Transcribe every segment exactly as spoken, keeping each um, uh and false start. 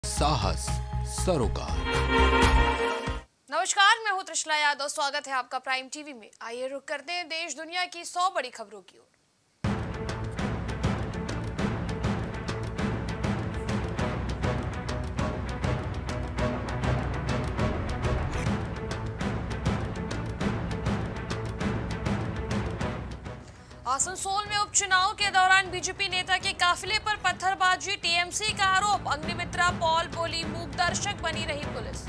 साहस सरोकार। नमस्कार, मैं हूं त्रिशला यादव। स्वागत है आपका प्राइम टीवी में। आइए रुक करते हैं देश दुनिया की सौ बड़ी खबरों की ओर। आसनसोल में उपचुनाव के दौरान बीजेपी नेता के काफिले पर पत्थरबाजी, टीएमसी का आरोप। अग्निमित्रा पॉल बोली, मूक दर्शक बनी रही पुलिस।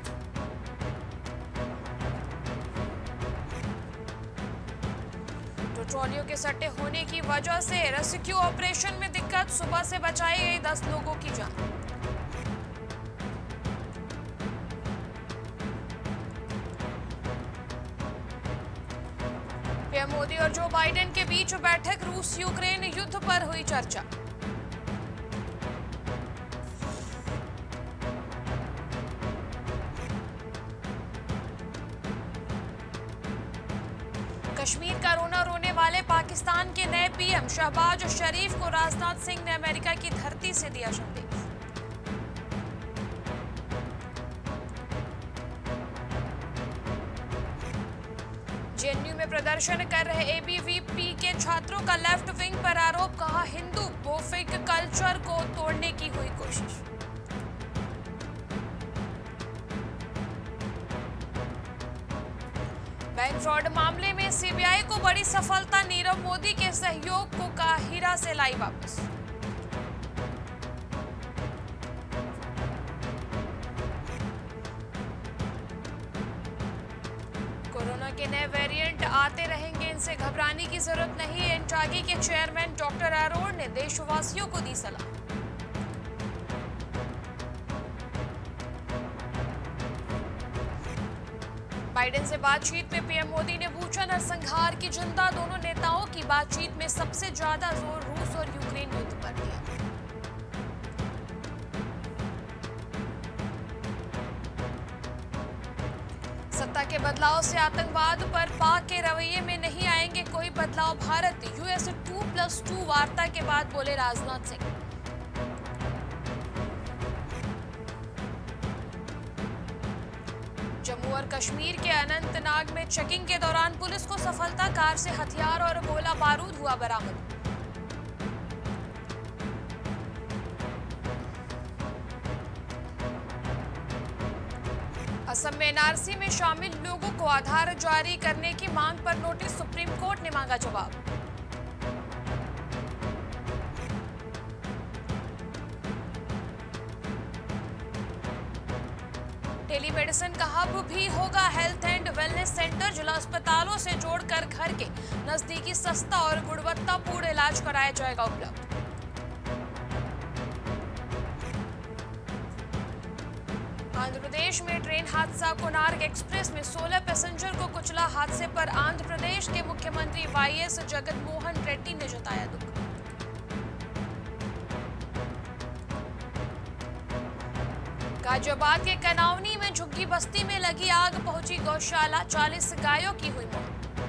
ट्रॉलियों के सट्टे होने की वजह से रेस्क्यू ऑपरेशन में दिक्कत, सुबह से बचाई गई दस लोगों की जान। पीएम मोदी और जो बाइडेन के बीच बैठक, रूस यूक्रेन युद्ध पर हुई चर्चा। कश्मीर का रोना रोने वाले पाकिस्तान के नए पीएम शहबाज शरीफ को राजनाथ सिंह ने अमेरिका की धरती से दिया संदेश। जेएनयू में प्रदर्शन कर रहे एबीवीपी के छात्रों का लेफ्ट विंग पर आरोप, कहा हिंदू बोफिक कल्चर को तोड़ने की हुई कोशिश। बैंक फ्रॉड मामले में सीबीआई को बड़ी सफलता, नीरव मोदी के सहयोग को काहिरा से लाई वापस। कोरोना के नए वेरिएंट आते रहेंगे, इनसे घबराने की जरूरत नहीं। एनटागी के चेयरमैन डॉक्टर अरोड़ ने देशवासियों को दी सलाह। बाइडेन से बातचीत में पीएम मोदी ने पूछा नरसंहार की चिंता। दोनों नेताओं की बातचीत में सबसे ज्यादा जोर रूस और यूक्रेन युद्ध पर दिया। सत्ता के बदलाव से आतंकवाद पर पाक के रवैये में नहीं आएंगे कोई बदलाव। Bharat US two plus two वार्ता के बाद बोले राजनाथ सिंह। जम्मू और कश्मीर के अनंतनाग में चेकिंग के दौरान पुलिस को सफलता, कार से हथियार और गोला बारूद हुआ बरामद। असम में एनआरसी में शामिल लोगों को आधार जारी करने की मांग पर नोटिस, सुप्रीम कोर्ट ने मांगा जवाब। टेलीमेडिसिन का हब भी होगा हेल्थ एंड वेलनेस सेंटर। जिला अस्पतालों से जोड़कर घर के नजदीकी सस्ता और गुणवत्तापूर्ण इलाज कराया जाएगा उपलब्ध। आंध्र प्रदेश में ट्रेन हादसा, कोणार्क एक्सप्रेस में सोलह पैसेंजर को कुचला। हादसे पर आंध्र प्रदेश के मुख्यमंत्री वाईएस जगनमोहन रेड्डी ने जताया दुख। गाजियाबाद के कनावनी में झुग्गी बस्ती में लगी आग, पहुंची गौशाला, चालीस गायों की हुई मौत।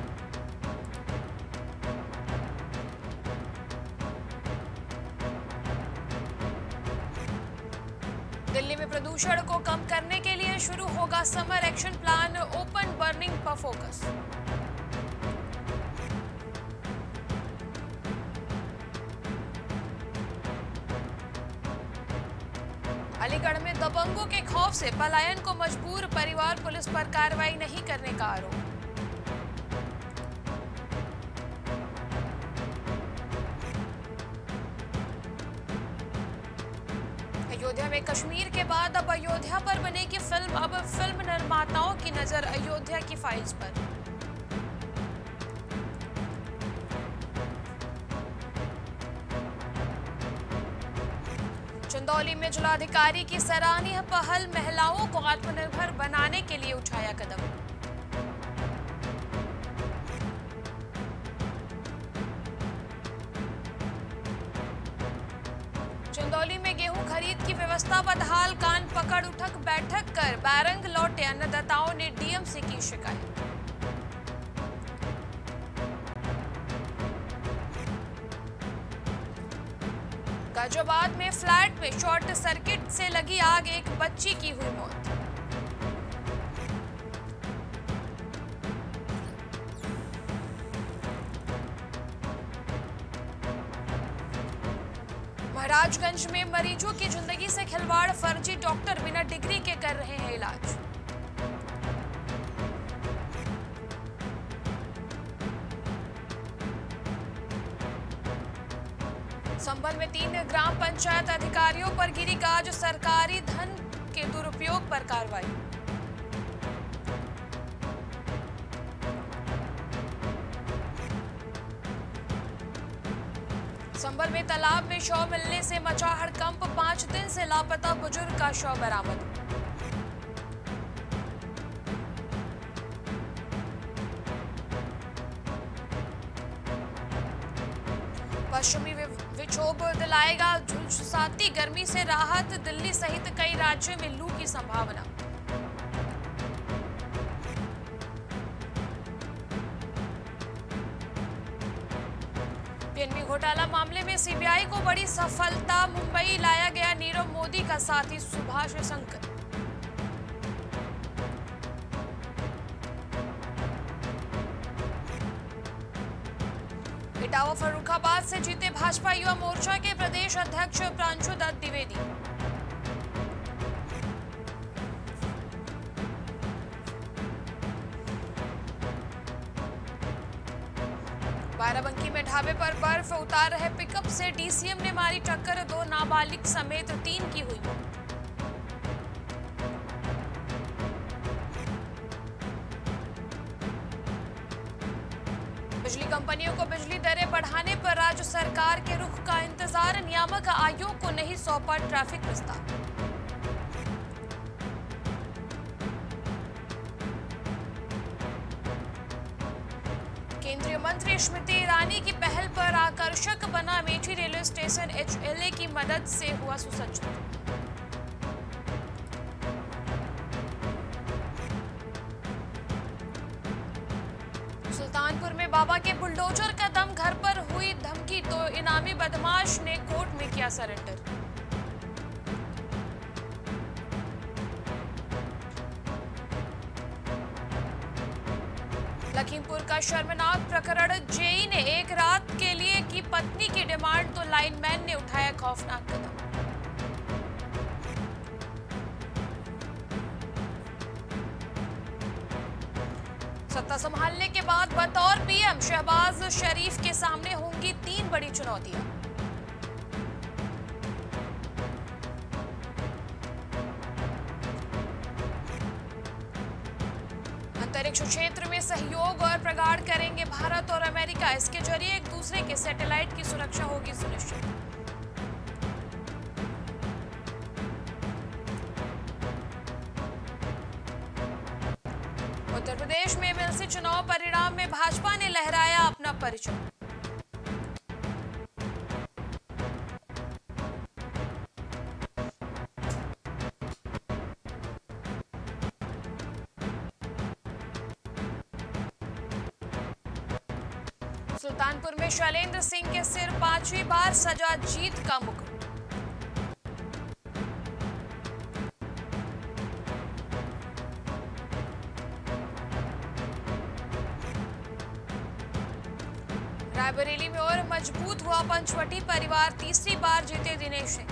दिल्ली में प्रदूषण को कम करने के लिए शुरू होगा summer action plan, open burning पर फोकस। अलीगढ़ में दबंगों के खौफ से पलायन को मजबूर परिवार, पुलिस पर कार्रवाई नहीं करने का आरोप। अयोध्या में कश्मीर के बाद अब अयोध्या पर बनेगी फिल्म। अब फिल्म निर्माताओं की नजर अयोध्या की फाइल्स पर। चंदौली में जिलाधिकारी की सराहनीय पहल, महिलाओं को आत्मनिर्भर बनाने के लिए उठाया कदम। चंदौली में गेहूं खरीद की व्यवस्था बदहाल, कान पकड़ उठक बैठक कर बैरंग लौटे अन्नदाताओं ने डीएमसी की शिकायत। गाजियाबाद में फ्लैट में शॉर्ट सर्किट से लगी आग, एक बच्ची की हुई मौत। महाराजगंज में मरीजों की जिंदगी से खिलवाड़, फर्जी डॉक्टर बिना डिग्री के कर रहे हैं इलाज। संभल में तीन ग्राम पंचायत अधिकारियों पर गिरी गाज, सरकारी धन के दुरुपयोग पर कार्रवाई। संभल में तालाब में शव मिलने से मचा हड़कंप, पांच दिन से लापता बुजुर्ग का शव बरामद। पश्चिमी विक्षोभ दिलाएगा झुलसाती गर्मी से राहत, दिल्ली सहित कई राज्यों में लू की संभावना। पीएनबी घोटाला मामले में सीबीआई को बड़ी सफलता, मुंबई लाया गया नीरव मोदी का साथी सुभाष शंकर। इटावा फर्रुखाबाद से जीते भाजपा युवा मोर्चा के प्रदेश अध्यक्ष प्रांशु दत्त द्विवेदी। बाराबंकी में ढाबे पर बर्फ उतार रहे पिकअप से डीसीएम ने मारी टक्कर, दो नाबालिग समेत तीन की हुई मौत। बिजली कंपनियों को बिजली दरें बढ़ाने पर राज्य सरकार के रुख का इंतजार, नियामक आयोग को नहीं सौंपा ट्रैफिक प्रस्ताव। केंद्रीय मंत्री स्मृति ईरानी की पहल पर आकर्षक बना अमेठी रेलवे स्टेशन, एचएलए की मदद से हुआ सुसज्जित। सुल्तानपुर में बाबा के बुलडोजर का दम, घर पर हुई धमकी तो इनामी बदमाश ने कोर्ट में किया सरेंडर। लखीमपुर का शर्मनाक प्रकरण, जेई ने एक रात के लिए की पत्नी की डिमांड तो लाइनमैन ने उठाया खौफनाक कदम। सत्ता संभालने के बाद बतौर पीएम शहबाज शरीफ के सामने होंगी तीन बड़ी चुनौतियां। अंतरिक्ष क्षेत्र में सहयोग और प्रगाढ़ करेंगे भारत और अमेरिका, इसके जरिए एक दूसरे के सैटेलाइट की सुरक्षा होगी सुनिश्चित। उत्तर प्रदेश में एमएलसी चुनाव परिणाम में भाजपा ने लहराया अपना परिचय। सुल्तानपुर में शैलेंद्र सिंह के सिर पांचवी बार सजा, जीत का मुकुट। रायबरेली में और मजबूत हुआ पंचवटी परिवार, तीसरी बार जीते दिनेश सिंह।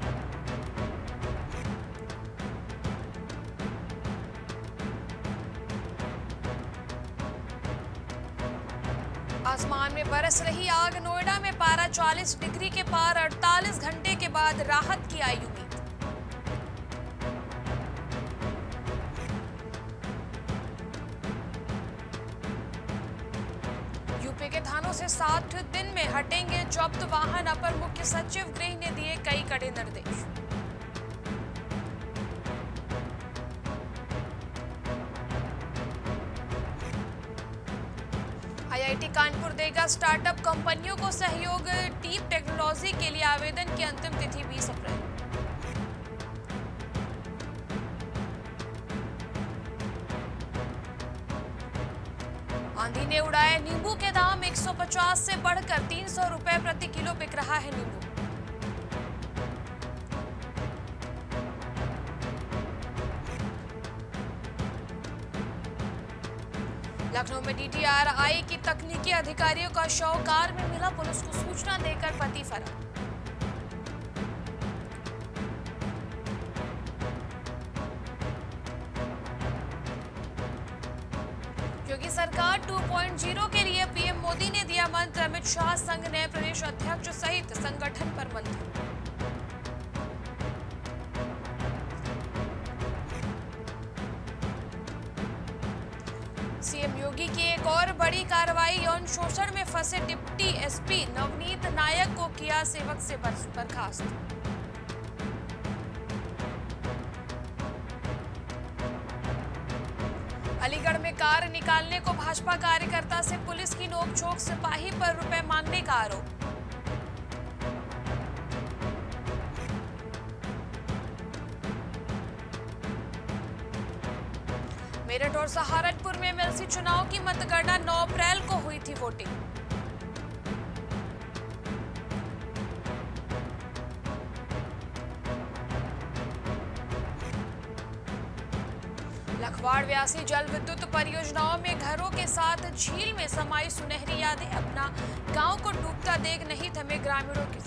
आसमान में बरस रही आग, नोएडा में पारा चालीस डिग्री के पार, अड़तालीस घंटे के बाद राहत की आई उम्मीद। यूपी के थानों से साठ दिन में हटेंगे जब्त वाहन, अपर मुख्य सचिव गृह ने दिए कई कड़े निर्देश। आईआईटी कानपुर देगा स्टार्टअप कंपनियों को सहयोग, डीप टेक्नोलॉजी के लिए आवेदन की अंतिम तिथि बीस अप्रैल। आंधी ने उड़ाए नींबू के दाम, एक सौ पचास से बढ़कर तीन सौ रुपए प्रति किलो बिक रहा है नींबू। लखनऊ में डीडीआरआई की तकनीकी अधिकारियों का शव कार में मिला, पुलिस को सूचना देकर पति फरार। योगी सरकार टू पॉइंट ज़ीरो के लिए पीएम मोदी ने दिया मंत्र, अमित शाह संघ ने प्रदेश अध्यक्ष सहित संगठन पर मंथन। सीएम योगी की एक और बड़ी कार्रवाई, यौन शोषण में फंसे डिप्टी एसपी नवनीत नायक को किया सेवक से बर्खास्त। अलीगढ़ में कार निकालने को भाजपा कार्यकर्ता से पुलिस की नोकझोंक, सिपाही पर रुपए मांगने का आरोप। मेरठ और सहारनपुर में एमएलसी चुनाव की मतगणना नौ अप्रैल को हुई थी वोटिंग। लखवाड़ व्यासी जल विद्युत परियोजनाओं में घरों के साथ झील में समाई सुनहरी यादें, अपना गांव को डूबता देख नहीं थमे ग्रामीणों की।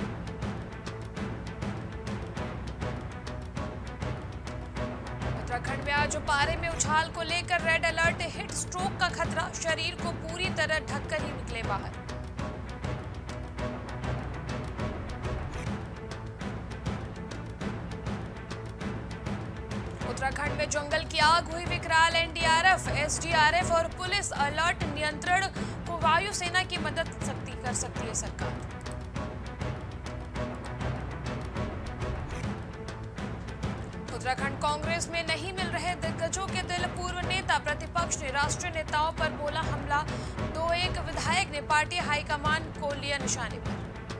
उत्तराखंड में आज पारे में उछाल को लेकर रेड अलर्ट, हिट स्ट्रोक का खतरा, शरीर को पूरी तरह ढककर ही निकले बाहर। उत्तराखंड में जंगल की आग हुई विकराल, एनडीआरएफ, एसडीआरएफ और पुलिस अलर्ट, नियंत्रण को वायुसेना की मदद सकती कर सकती है सरकार। उत्तराखंड कांग्रेस में नहीं मिल रहे दिग्गजों के दिल, पूर्व नेता प्रतिपक्ष ने राष्ट्रीय नेताओं पर बोला हमला, दो एक विधायक ने पार्टी हाईकमान को लिया निशाने पर।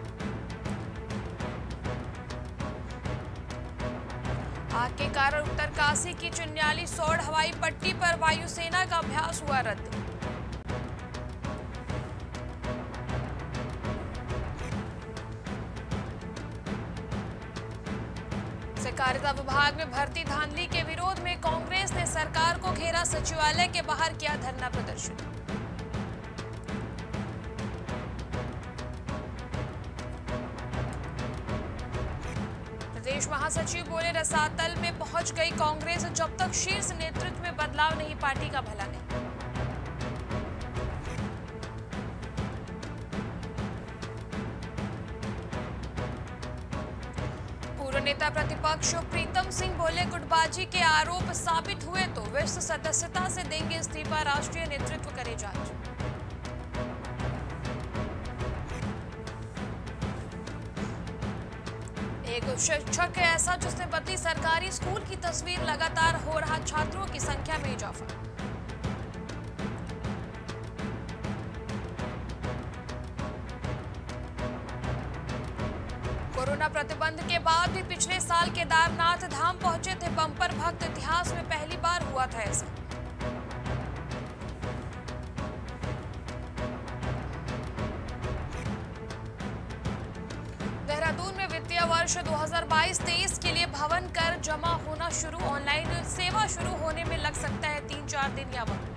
आग के कारण उत्तरकाशी की चिन्याली सौड़ हवाई पट्टी पर वायुसेना का अभ्यास हुआ रद्द। सहकारिता विभाग में भर्ती धांधली के विरोध में कांग्रेस ने सरकार को घेरा, सचिवालय के बाहर किया धरना प्रदर्शन। प्रदेश महासचिव बोले रसातल में पहुंच गई कांग्रेस, जब तक शीर्ष नेतृत्व में बदलाव नहीं पार्टी का भला नहीं। नेता प्रतिपक्ष प्रीतम सिंह बोले गुटबाजी के आरोप साबित हुए तो विश्व सदस्यता से देंगे इस्तीफा, राष्ट्रीय नेतृत्व करे जांच। एक शिक्षक है ऐसा जिसने बदली सरकारी स्कूल की तस्वीर, लगातार हो रहा छात्रों की संख्या में इजाफा। कोरोना प्रतिबंध के बाद भी पिछले साल केदारनाथ धाम पहुंचे थे बम्पर भक्त, इतिहास में पहली बार हुआ था ऐसा। देहरादून में वित्तीय वर्ष दो हज़ार बाईस तेईस के लिए भवन कर जमा होना शुरू, ऑनलाइन सेवा शुरू होने में लग सकता है तीन चार दिन या वक्त।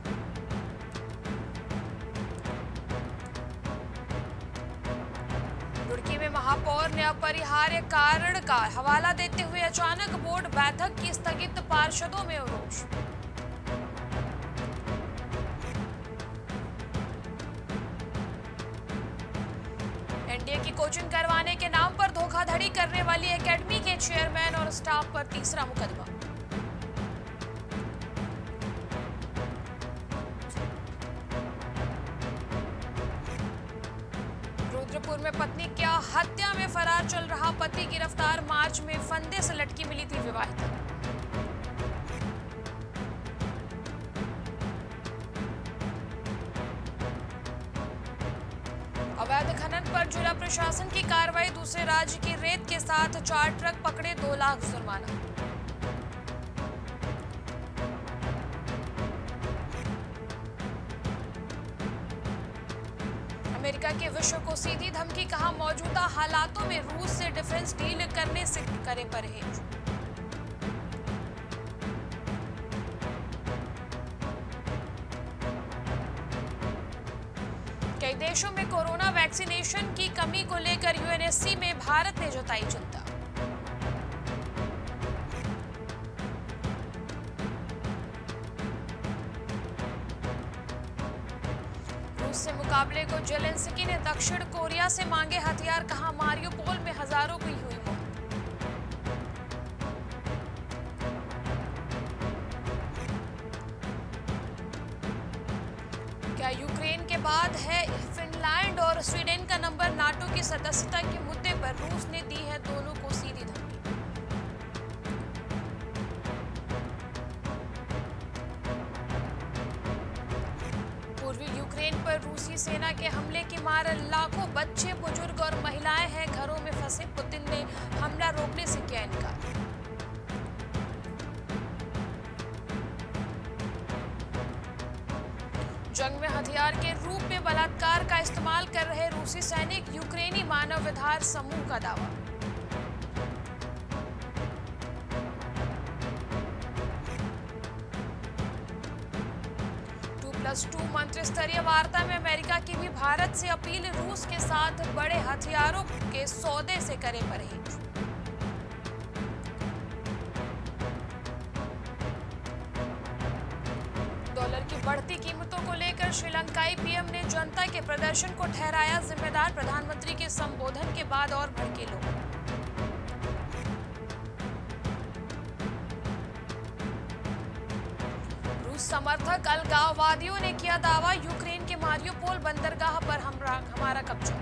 रुड़की में महापौर ने अपरिहार्य कारण का हवाला देते हुए अचानक बोर्ड बैठक की स्थगित, पार्षदों में रोष। एनडीए की कोचिंग करवाने के नाम पर धोखाधड़ी करने वाली एकेडमी के चेयरमैन और स्टाफ पर तीसरा मुकदमा। रुद्रपुर में पत्नी क्या हत्या में फरार चल रहा पति गिरफ्तार, मार्च में फंदे से लटकी मिली थी विवाहिता। अवैध खनन पर जिला प्रशासन की कार्रवाई, दूसरे राज्य की रेत के साथ चार ट्रक पकड़े, दो लाख जुर्माना। अमेरिका के विश्व को सीधी धमकी, कहा मौजूदा हालातों में रूस से डिफेंस डील करने से करे परहेज। कई देशों में कोरोना वैक्सीनेशन की कमी को लेकर यूएनएससी में भारत ने जताई चिंता। रूस से मुकाबले को जेलेंस्की ने दक्षिण कोरिया से मांगे हथियार, कहा मारियोपोल में हजारों की हुई मौत। क्या यूक्रेन के बाद है फिनलैंड और स्वीडन का नंबर? नाटो की सदस्यता के मुद्दे पर रूस ने दी है दोनों को सीधी धमकी। पूर्वी यूक्रेन पर रूसी सेना के हमले की मार, लाखों बच्चे, बुजुर्ग और महिलाएं हैं घरों में फंसे। पुतिन ने हमला रोकने से किया इनकार। जंग में हथियार के रूप में बलात्कार का इस्तेमाल कर रहे रूसी सैनिक, यूक्रेनी मानवाधिकार समूह का दावा। टू प्लस टू मंत्री स्तरीय वार्ता में अमेरिका की भी भारत से अपील, रूस के साथ बड़े हथियारों के सौदे से करे परहेज। डॉलर की बढ़ती कीमतों को लेकर श्रीलंकाई पीएम ने जनता के प्रदर्शन को ठहराया जिम्मेदार, प्रधानमंत्री के संबोधन के बाद और भड़के लोग। रूस समर्थक अलगाववादियों ने किया दावा, यूक्रेन के मारियोपोल बंदरगाह पर हमारा कब्जा।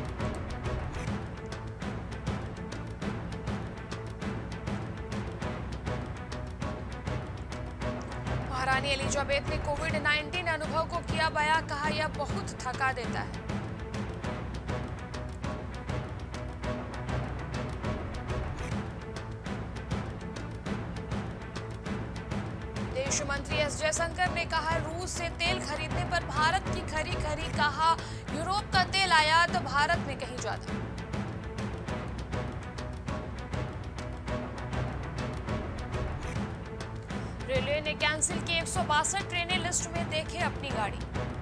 महारानी एलिजाबेथ ने कोविड नाइनटीन अनुभव को किया बयां, कहा यह बहुत थका देता है। विदेश मंत्री एस जयशंकर ने कहा रूस से तेल खरीदने पर भारत की खरी खरी, कहा यूरोप का तेल आयात भारत में कहीं ज्यादा। रेलवे ने कैंसिल की एक सौ बासठ ट्रेनें, लिस्ट में देखे अपनी गाड़ी।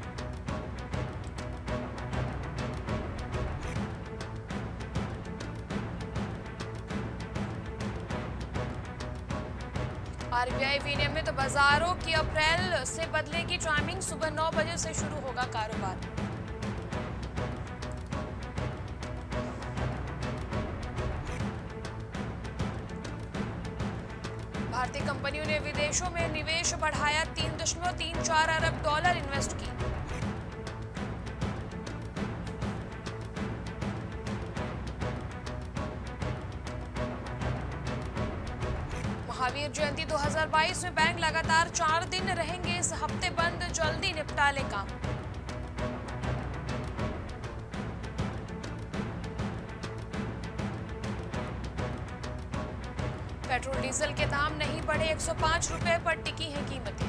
आरबीआई विनियमित बाजारों की अप्रैल से बदलेगी टाइमिंग, सुबह नौ बजे से शुरू होगा कारोबार। भारतीय कंपनियों ने विदेशों में निवेश बढ़ाया, तीन दशमलव तीन चार अरब डॉलर इन्वेस्ट की। महावीर जयंती दो हज़ार बाईस में बैंक लगातार चार दिन रहेंगे, इस हफ्ते बंद, जल्दी निपटा ले काम। पेट्रोल डीजल के दाम नहीं बढ़े, एक सौ पाँच रुपए पर टिकी हैं कीमतें।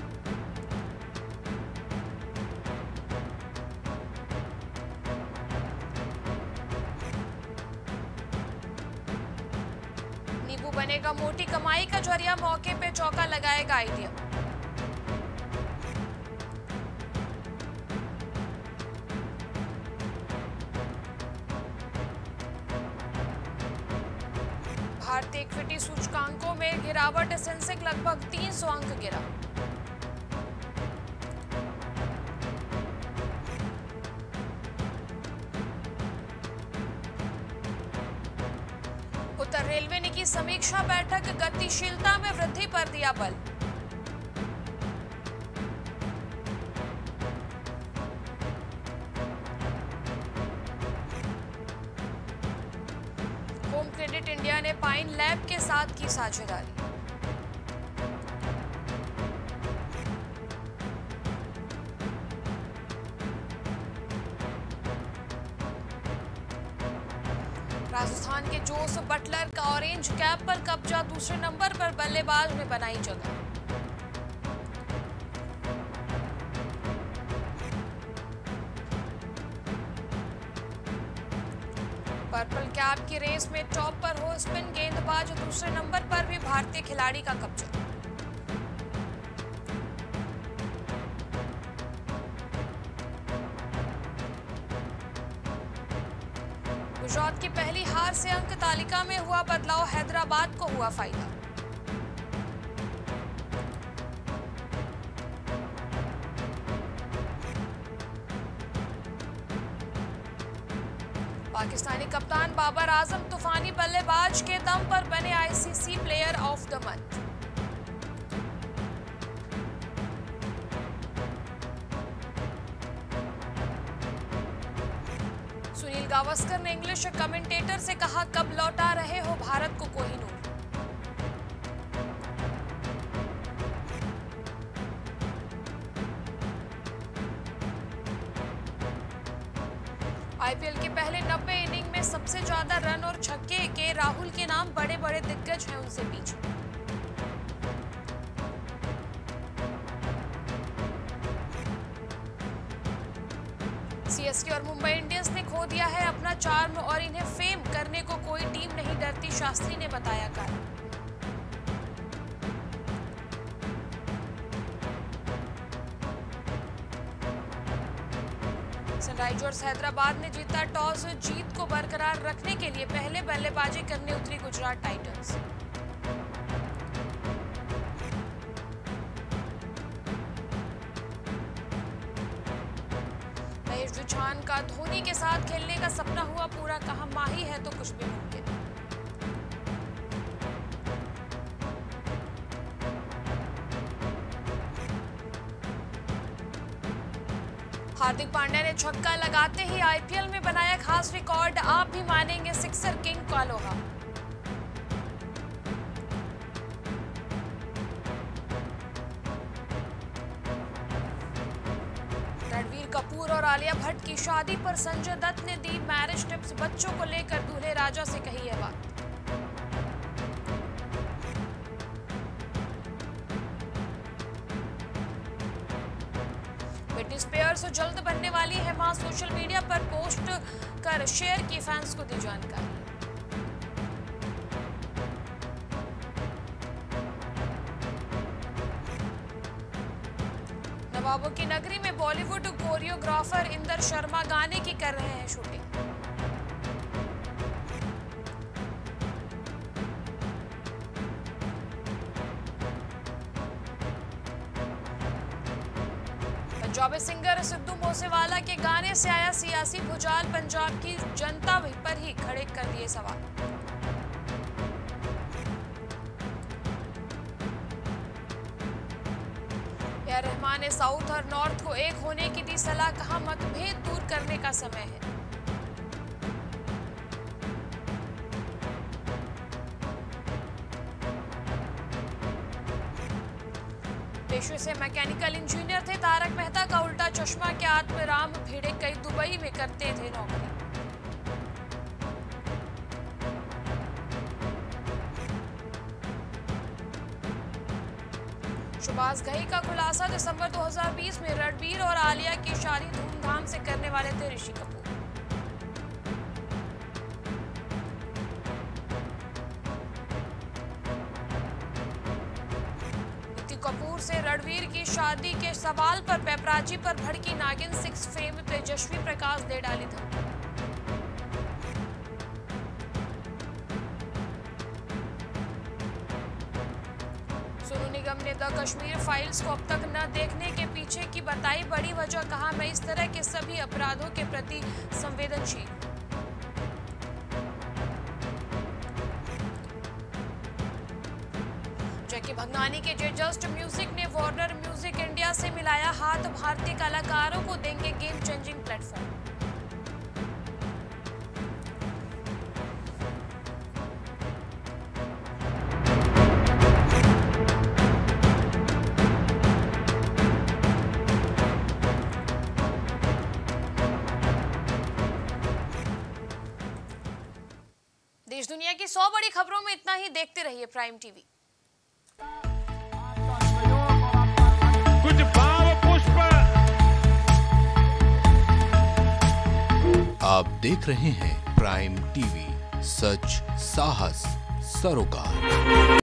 नींबू बनेगा मोटी कमाई का जरिया, मौके पे चौका लगाएगा आइडिया। भारतीय इक्विटी सूचकांकों में गिरावट, सेंसेक्स लगभग तीन सौ अंक गिरा। उत्तर रेलवे ने की समीक्षा बैठक, गतिशीलता में वृद्धि पर दिया बल। होम क्रेडिट इंडिया ने पाइन लैब के साथ की साझेदारी। राजस्थान के जोस बटलर का ऑरेंज कैप पर कब्जा, दूसरे नंबर पर बल्लेबाज ने बनाई जगह। पर्पल कैप की रेस में टॉप पर हो स्पिन गेंदबाज, दूसरे नंबर पर भी भारतीय खिलाड़ी का कब्जा। एतबार से अंक तालिका में हुआ बदलाव, हैदराबाद को हुआ फायदा। पाकिस्तानी कप्तान बाबर आजम तूफानी बल्लेबाज के दम पर बने ICC player of the month. Sunil Gavaskar ने इंग्लिश कमेंटेटर से कहा, कब लौटा रहे हो भारत को कोहिनूर। आईपीएल के पहले नब्बे इनिंग में सबसे ज्यादा रन और छक्के के राहुल के नाम, बड़े बड़े दिग्गज हैं उनसे पीछे। सीएसके और मुंबई इंडियंस ने खो दिया है अपना चार्म और इन्हें फेम करने को कोई टीम नहीं डरती, शास्त्री ने बताया कारण। सनराइजर्स हैदराबाद ने जीता टॉस, जीत को बरकरार रखने के लिए पहले बल्लेबाजी करने उतरी गुजरात टाइटंस। रुझान का धोनी के साथ खेलने का सपना हुआ पूरा, कहा माही है तो कुछ भी मुमकिन। हार्दिक पांड्या ने छक्का लगाते ही आईपीएल में बनाया खास रिकॉर्ड, आप भी मानेंगे सिक्सर किंग का लोहा। रणबीर कपूर और आलिया भट्ट की शादी पर संजय दत्त ने दी मैरिज टिप्स, बच्चों को लेकर दूल्हे राजा से कही यह बात। ब्रिटनी स्पीयर्स जल्द बनने वाली है मां, सोशल मीडिया पर पोस्ट कर शेयर की फैंस को दी जानकारी। नवाबों की नगरी में बॉलीवुड कोरियोग्राफर इंदर शर्मा गाने की कर रहे हैं शूटिंग। पंजाबी सिंगर सिद्धू मूसेवाला के गाने से आया सियासी भूचाल, पंजाब की जनता पर ही खड़े कर दिए सवाल। रहमान ने साउथ और नॉर्थ को एक होने की दी सलाह, कहा मतभेद दूर करने का समय है। पेशे से मैकेनिकल इंजीनियर थे तारक मेहता का उल्टा चश्मा के आत्मराम भिड़े, कई दुबई में करते थे नौकरी। शहबाज घई का खुलासा, दिसंबर दो हज़ार बीस में रणबीर और आलिया की शादी धूमधाम से करने वाले थे ऋषि कपूर। ऋतिक कपूर से रणबीर की शादी के सवाल पर पेपराजी पर भड़की नागिन, सिक्स फेम तेजस्वी प्रकाश दे डाली धमकी। निगम ने द कश्मीर फाइल्स को अब तक न देखने के पीछे की बताई बड़ी वजह, कहा मैं इस तरह के सभी अपराधों के प्रति संवेदनशील। जैकी भगनानी के जे जस्ट म्यूजिक ने वार्नर म्यूजिक इंडिया से मिलाया हाथ, भारतीय कलाकारों को देंगे गेम चेंजिंग प्लेटफॉर्म। देश दुनिया की सौ बड़ी खबरों में इतना ही। देखते रहिए प्राइम टीवी। कुछ भाव पुष्प। आप देख रहे हैं प्राइम टीवी, सच साहस सरोकार।